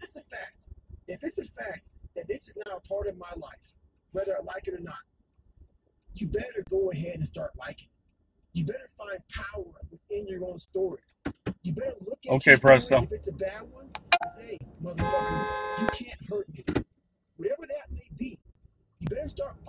That's a fact. If it's a fact that this is now a part of my life, whether I like it or not, you better go ahead and start liking it. You better find power within your own story. You better look at your story. If it's a bad one, say, hey, motherfucker, you can't hurt me. Whatever that may be, you better start